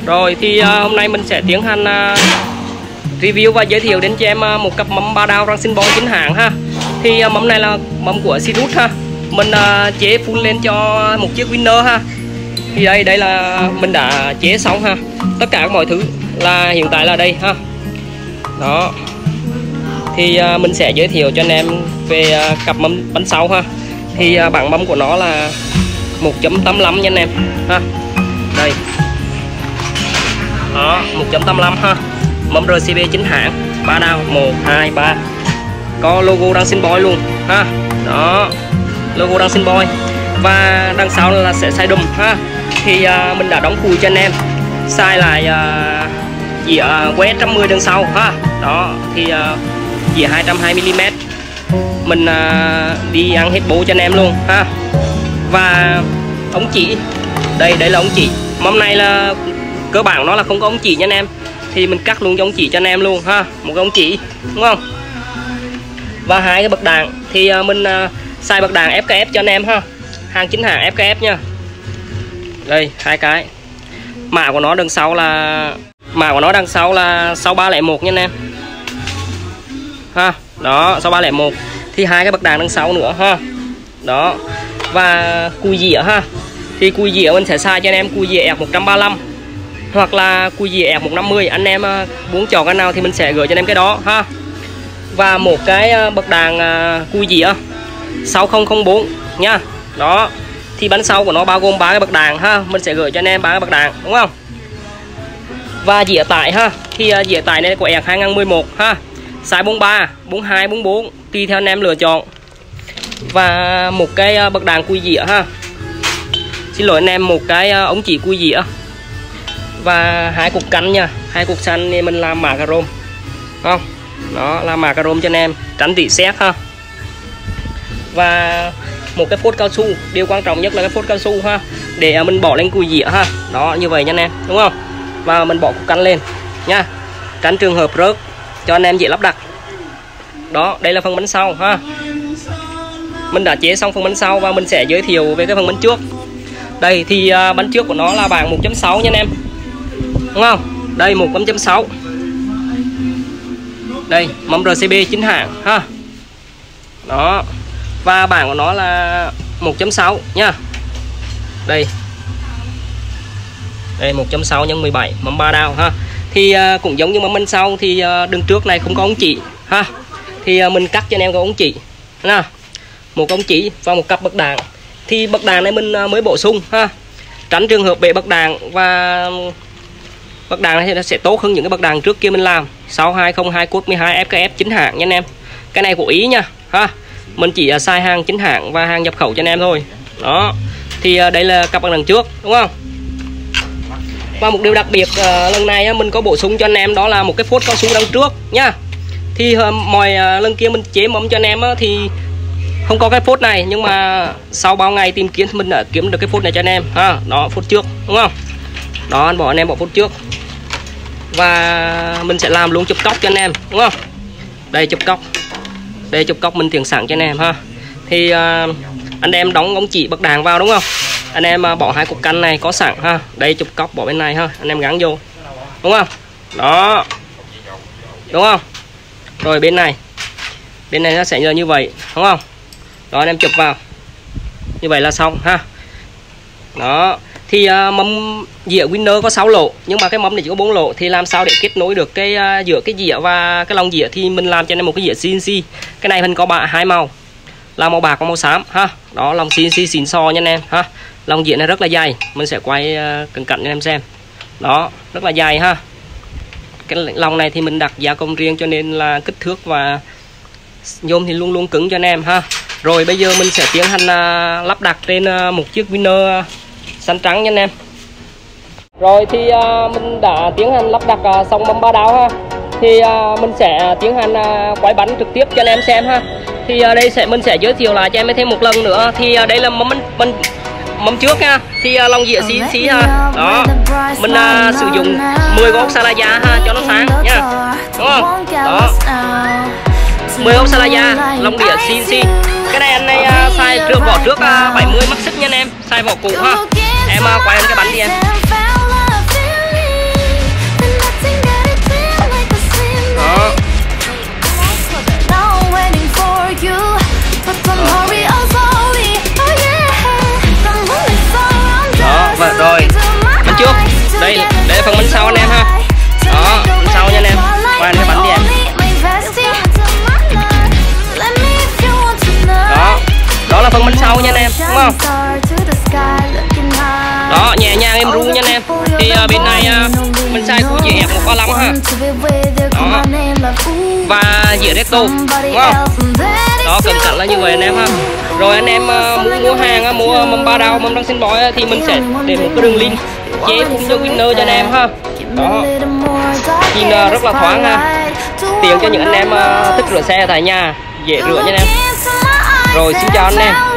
Rồi thì hôm nay mình sẽ tiến hành review và giới thiệu đến cho em một cặp mâm 3 đao Răng Boy chính hãng ha. Thì mâm này là mâm của Sirut ha. Mình chế full lên cho một chiếc winner ha. Thì đây là mình đã chế xong ha. Tất cả mọi thứ là hiện tại là đây ha. Đó. Thì mình sẽ giới thiệu cho anh em về cặp mâm bánh sau ha. Thì bảng mâm của nó là 1.85 nha anh em ha. Đây. Đó, 1.85 ha. Mâm RCB chính hãng, 3 đao, 1 2 3. Có logo Răng Boy luôn ha. Đó. Logo Răng Boy. Và đằng sau là sẽ size đùm ha. Thì mình đã đóng cùi cho anh em. Size lại dĩa quét 110 đằng sau ha. Đó, thì dĩa 220 mm. Mình đi ăn hết bố cho anh em luôn ha. Và ống chỉ. Đây là ống chỉ. Mâm này là cơ bản nó là không có ống chỉ nha anh em. Thì mình cắt luôn cho ống chỉ cho anh em luôn ha. Một cái ống chỉ, đúng không? Và hai cái bậc đạn thì mình xài bậc đạn FKF cho anh em ha. Hàng chính hãng FKF nha. Đây, hai cái. Mã của nó đằng sau là 6301 nha anh em. Ha, đó, 6301. Thì hai cái bậc đạn đằng sau nữa ha. Đó. Và cùi dĩa ha. Thì cùi dĩa mình sẽ xài cho anh em cùi dĩa F135 hoặc là cùi dĩa F150. Anh em muốn chọn cái nào thì mình sẽ gửi cho anh em cái đó ha. Và một cái bậc đạn cùi dĩa 6004 nha. Đó. Thì bánh sau của nó bao gồm 3 cái bậc đạn ha. Mình sẽ gửi cho anh em 3 cái bậc đạn, đúng không? Và dĩa tải ha. Thì dĩa tải này của EC 2011 ha. Size 43, 42, 44 tùy theo anh em lựa chọn. Và một cái bậc đạn cùi dĩa ha. Xin lỗi anh em, một cái ống chỉ cùi dĩa. Và hai cục canh nha. Hai cục xanh thì mình làm mạ chrome. Không? Đó, làm mạ chrome cho anh em, tránh rỉ sét ha. Và một cái phốt cao su, điều quan trọng nhất là cái phốt cao su ha, để mình bỏ lên cùi dĩa ha. Đó, như vậy nha anh em, đúng không? Và mình bỏ cục canh lên nha, tránh trường hợp rớt, cho anh em dễ lắp đặt. Đó, đây là phần bánh sau ha. Mình đã chế xong phần bánh sau và mình sẽ giới thiệu về cái phần bánh trước. Đây thì bánh trước của nó là bảng 1.6 nha anh em, đúng không? Đây 1.6. Đây mâm RCB chính hãng ha. Đó. Và bảng của nó là 1.6 nha. Đây 1.6 x 17 mâm 3 đao ha. Thì cũng giống như mâm bên sau thì đường trước này không có ống chỉ ha. Thì mình cắt cho anh em có ống chỉ nè. Một ống chỉ và một cặp bậc đạn. Thì bậc đạn này mình mới bổ sung ha. Tránh trường hợp bể bậc đạn, và bậc đạn này thì nó sẽ tốt hơn những cái bậc đạn trước kia mình làm. 6202 cốt 12 FKF chính hãng nha anh em. Cái này của Ý nha ha. Mình chỉ xài hàng chính hãng và hàng nhập khẩu cho anh em thôi. Đó. Thì đây là cặp bậc đạn trước, đúng không? Và một điều đặc biệt lần này mình có bổ sung cho anh em đó là một cái phốt cao su đằng trước nha. Thì mọi lần kia mình chế mâm cho anh em thì không có cái phốt này, nhưng mà sau bao ngày tìm kiếm mình đã kiếm được cái phốt này cho anh em ha. Đó, phốt trước, đúng không? Đó, anh em bỏ phốt trước. Và mình sẽ làm luôn chụp cốc cho anh em, đúng không? Đây chụp cốc. Đây chụp cốc mình tiền sẵn cho anh em ha. Thì anh em đóng ống chỉ bậc đạn vào, đúng không? Anh em bỏ hai cục canh này có sẵn ha. Đây chụp cốc bỏ bên này ha, anh em gắn vô, đúng không? Đó, đúng không? Rồi bên này nó sẽ như vậy, đúng không? Đó, anh em chụp vào như vậy là xong ha. Đó. Thì mâm dĩa winner có 6 lỗ, nhưng mà cái mâm này chỉ có 4 lỗ. Thì làm sao để kết nối được cái giữa cái dĩa và cái lông dĩa, thì mình làm cho anh em một cái dĩa CNC. Cái này mình có hai màu là màu bạc và màu xám ha. Đó, lông CNC xịn sò nha anh em ha. Lông dĩa này rất là dày, mình sẽ quay cận cận cho anh em xem. Đó, rất là dày ha. Cái lông này thì mình đặt gia công riêng, cho nên là kích thước và nhôm thì luôn luôn cứng cho anh em ha. Rồi bây giờ mình sẽ tiến hành lắp đặt trên một chiếc winner xanh trắng nha anh em. Rồi thì mình đã tiến hành lắp đặt xong mâm 3 đao ha. Thì mình sẽ tiến hành quay bánh trực tiếp cho anh em xem ha. Thì đây mình sẽ giới thiệu lại cho em thêm một lần nữa. Thì đây là mâm trước nha. Thì lông dĩa CNC ha. Đó, mình sử dụng 10 ốc Salaya ha, cho nó sáng nha, đúng không? Đó, 10 ốc Salaya, lông đĩa CNC. Cái này anh này xài vỏ trước 70 mắc xích nha anh em, xài vỏ cũ ha. Em quay lên cái bánh đi em. đúng không? Đó, nhẹ nhàng em ru nha anh em. Thì bên này mình xài của dĩa F135 ha. Đó. Và dĩa recto, đúng không? Đó, cẩn thận là như vậy anh em ha. Rồi anh em muốn mua hàng, mua mâm ba đao, mâm răng xin bói thì mình sẽ để một cái đường link chế khung cho winner cho anh em ha. Đó, nhìn rất là thoáng ha, tiện cho những anh em thích rửa xe tại nhà, dễ rửa nha anh em. Rồi xin chào anh em.